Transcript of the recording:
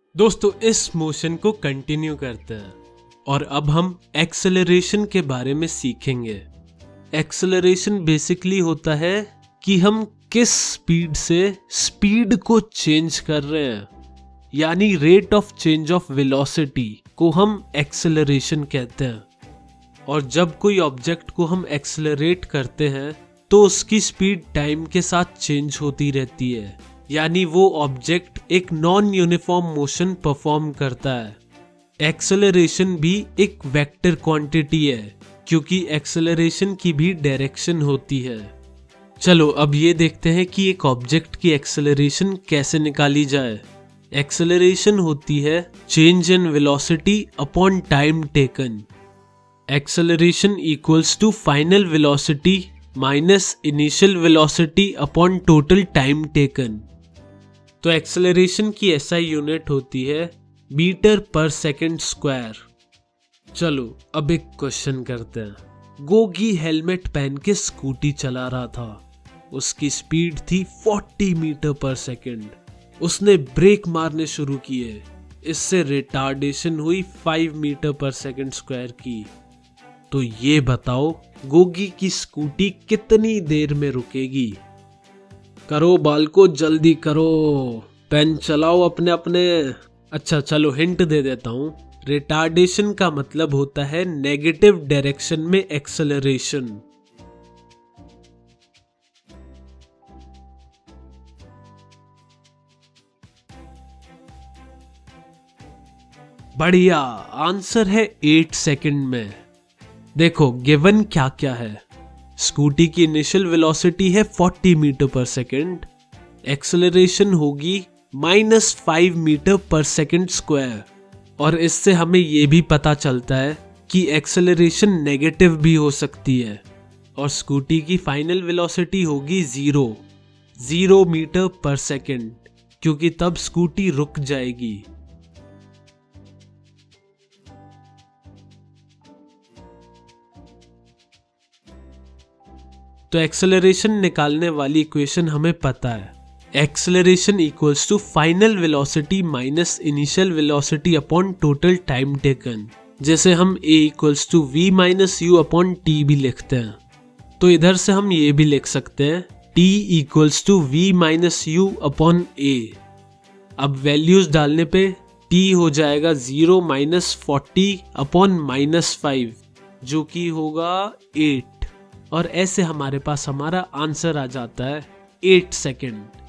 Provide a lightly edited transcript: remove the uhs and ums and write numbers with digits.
दोस्तों इस मोशन को कंटिन्यू करते हैं और अब हम एक्सेलरेशन के बारे में सीखेंगे। एक्सेलरेशन बेसिकली होता है कि हम किस स्पीड से स्पीड को चेंज कर रहे हैं, यानी rate of change of velocity को हम एक्सेलरेशन कहते हैं। और जब कोई ऑब्जेक्ट को हम एक्सेलरेट करते हैं तो उसकी स्पीड टाइम के साथ चेंज होती रहती है, यानी वो ऑब्जेक्ट एक नॉन यूनिफॉर्म मोशन परफॉर्म करता है। एक्सेलरेशन भी एक वेक्टर क्वांटिटी है क्योंकि एक्सेलरेशन की भी डायरेक्शन होती है। चलो अब ये देखते हैं कि एक ऑब्जेक्ट की एक्सेलरेशन कैसे निकाली जाए। एक्सेलरेशन होती है change in velocity upon time taken. Acceleration equals to final velocity minus initial velocity upon total time taken. तो एक्सेलरेशन की एसआई यूनिट होती है मीटर पर सेकंड स्क्वायर। चलो अब एक क्वेश्चन करते हैं। गोगी हेलमेट पहन के स्कूटी चला रहा था। उसकी स्पीड थी 40 मीटर पर सेकंड। उसने ब्रेक मारने शुरू किए। इससे रिटार्डेशन हुई 5 मीटर पर सेकंड स्क्वायर की। तो ये बताओ गोगी की स्कूटी कितनी देर में रुकेगी? करो बालको, जल्दी करो, पेन चलाओ अपने अपने। अच्छा चलो हिंट दे देता हूं। रिटार्डेशन का मतलब होता है नेगेटिव डायरेक्शन में एक्सेलरेशन। बढ़िया, आंसर है 8 सेकंड में। देखो गिवन क्या क्या है। स्कूटी की इनिशियल वेलोसिटी है 40 मीटर पर सेकंड। एक्सेलरेशन होगी -5 मीटर पर सेकंड स्क्वायर। और इससे हमें यह भी पता चलता है कि एक्सेलरेशन नेगेटिव भी हो सकती है। और स्कूटी की फाइनल वेलोसिटी होगी 0 मीटर पर सेकंड, क्योंकि तब स्कूटी रुक जाएगी। तो एक्सेलरेशन निकालने वाली इक्वेशन हमें पता है। Acceleration equals to final velocity minus initial velocity upon total time taken. जैसे हम a equals to v minus u upon t भी लिखते हैं, तो इधर से हम ये भी लिख सकते हैं t equals to v minus u upon a। अब वैल्यूज डालने पे t हो जाएगा 0 माइनस 40 अपॉन -5, जो कि होगा 8। और ऐसे हमारे पास हमारा आंसर आ जाता है 8 सेकंड।